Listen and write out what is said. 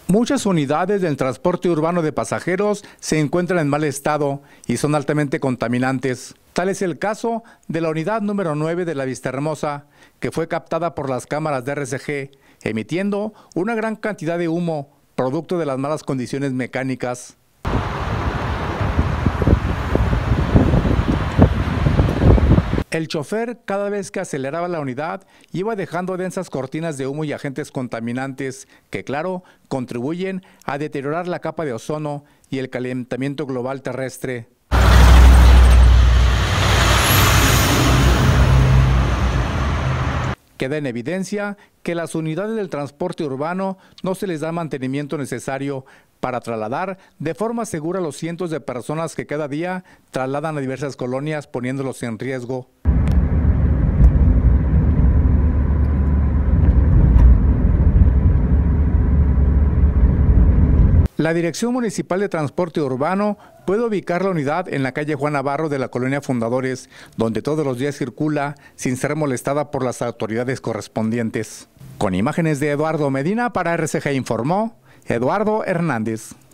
Muchas unidades del transporte urbano de pasajeros se encuentran en mal estado y son altamente contaminantes. Tal es el caso de la unidad número 9 de la Vistahermosa, que fue captada por las cámaras de RCG, emitiendo una gran cantidad de humo, producto de las malas condiciones mecánicas. El chofer, cada vez que aceleraba la unidad, iba dejando densas cortinas de humo y agentes contaminantes que, claro, contribuyen a deteriorar la capa de ozono y el calentamiento global terrestre. Queda en evidencia que las unidades del transporte urbano no se les da mantenimiento necesario para trasladar de forma segura a los cientos de personas que cada día trasladan a diversas colonias, poniéndolos en riesgo. La Dirección Municipal de Transporte Urbano puede ubicar la unidad en la calle Juan Navarro de la colonia Fundadores, donde todos los días circula sin ser molestada por las autoridades correspondientes. Con imágenes de Eduardo Medina para RCG informó Eduardo Hernández.